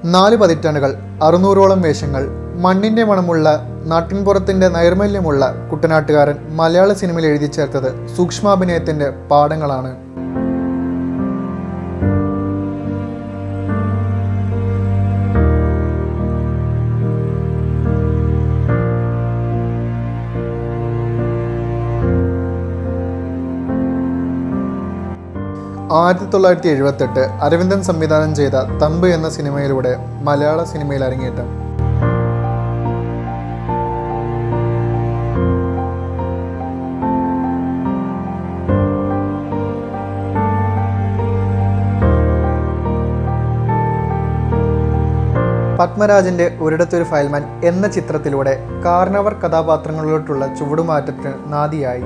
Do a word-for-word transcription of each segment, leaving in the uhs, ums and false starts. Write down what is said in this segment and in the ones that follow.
നാല് പതിറ്റാണ്ടുകൾ, അറുന്നൂറോളം വേഷങ്ങൾ, മണ്ണിൻ്റെ മണമുള്ള നാട്ടിൻപുറത്തിൻ്റെ നൈർമല്യമുള്ള കുട്ടനാട്ടുകാരൻ മലയാള സിനിമയിൽ എഴുതി ചേർത്തത് സൂക്ഷ്മാഭിനയത്തിൻ്റെ പാഠങ്ങളാണ്. ആയിരത്തി തൊള്ളായിരത്തി എഴുപത്തെട്ട് അരവിന്ദൻ സംവിധാനം ചെയ്ത തമ്പ് എന്ന സിനിമയിലൂടെ മലയാള സിനിമയിൽ അരങ്ങേറ്റം. പത്മരാജന്റെ ഒരിടത്തൊരു ഫയൽമാൻ എന്ന ചിത്രത്തിലൂടെ കാർണവർ കഥാപാത്രങ്ങളിലോട്ടുള്ള ചുവടുമാറ്റത്തിന് നാദിയായി.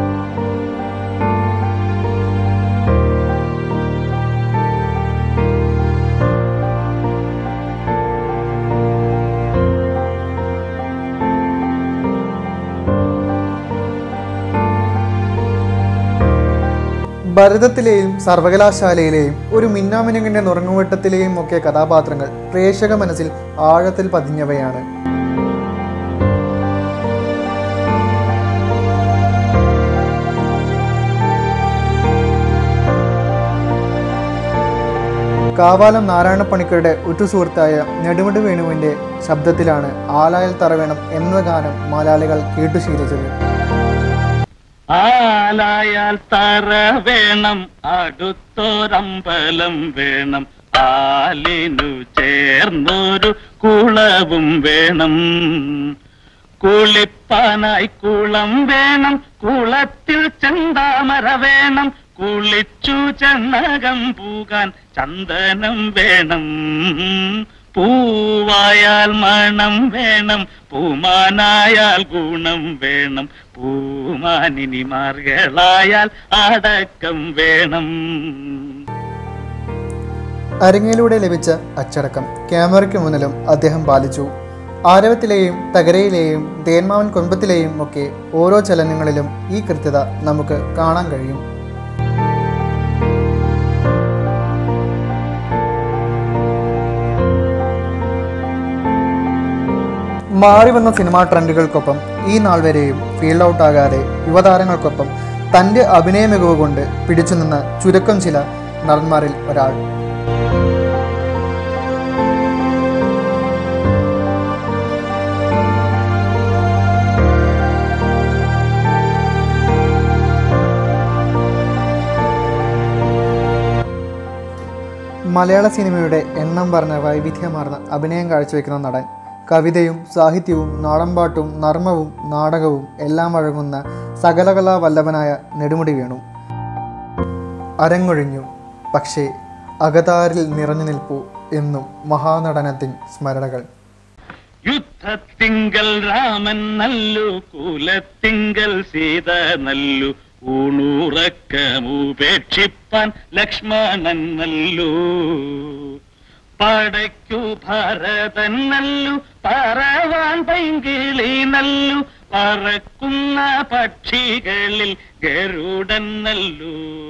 ഭരതത്തിലെയും സർവകലാശാലയിലെയും ഒരു മിന്നാമിനുങ്ങിൻ്റെ നുറങ്ങുവെട്ടത്തിലെയും ഒക്കെ കഥാപാത്രങ്ങൾ പ്രേക്ഷക മനസ്സിൽ ആഴത്തിൽ പതിഞ്ഞവയാണ്. കാവാലം നാരായണപ്പണിക്കരുടെ ഉറ്റുസുഹൃത്തായ നെടുമുടി വേണുവിൻ്റെ ശബ്ദത്തിലാണ് ആലായൽ തറവേണം എന്ന ഗാനം മലയാളികൾ കേട്ടുശീലിച്ചത്. ആലായാൽ തറ വേണം, അടുത്തൊരമ്പലം വേണം, ആലിനു ചേർന്നൊരു കുളവും വേണം, കുളിപ്പാനായി കുളം വേണം, കുളത്തിൽ ചെന്താമര വേണം, കുളിച്ചു ചണ്ണകം പൂകാൻ ചന്ദനം വേണം, പൂവായാൽ മണം വേണം, പൂമാനായാൽ ഗുണം വേണം, പൂമാനിനിമാർകളായാൽ അടക്കം വേണം. അരങ്ങിലൂടെ ലഭിച്ച അച്ചടക്കം ക്യാമറയ്ക്ക് മുന്നിലും അദ്ദേഹം പാലിച്ചു. ആരവത്തിലെയും തകരയിലെയും തേന്മാവൻ കൊമ്പത്തിലെയും ഒക്കെ ഓരോ ചലനങ്ങളിലും ഈ കൃത്യത നമുക്ക് കാണാൻ കഴിയും. മാറി വന്ന സിനിമാ ട്രെൻഡുകൾക്കൊപ്പം ഈ നാൾ വരെയും ഫീൽഡ് ഔട്ട് ആകാതെ യുവതാരങ്ങൾക്കൊപ്പം തൻ്റെ അഭിനയ മികവ് കൊണ്ട് പിടിച്ചു നിന്ന ചുരുക്കം ചില നടന്മാരിൽ ഒരാൾ. മലയാള സിനിമയുടെ എണ്ണം പറഞ്ഞ വൈവിധ്യമാർന്ന അഭിനയം കാഴ്ചവെക്കുന്ന നടൻ, കവിതയും സാഹിത്യവും നാടൻപാട്ടും നർമ്മവും നാടകവും എല്ലാം വഴങ്ങുന്ന സകലകലാ വല്ലഭനായ നെടുമുടി വേണു. അരങ്ങൊഴിഞ്ഞു, പക്ഷേ അകതാരിൽ നിറഞ്ഞു നിൽപ്പു എന്നും മഹാനടനത്തിൻ സ്മരണകൾ. യുദ്ധത്തിങ്കൽ രാമൻ നല്ലു, കുലത്തിങ്കൽ സീത നല്ലു, ഊണുറക്കമുപേക്ഷിപ്പാൻ ലക്ഷ്മണൻ നല്ലു, പടയ്ക്കു ഭരതൻ നല്ലു, പറവാൻ പൈങ്കിളി നല്ലു, പറക്കുന്ന പക്ഷികളിൽ ഗരുഡൻ നല്ലു.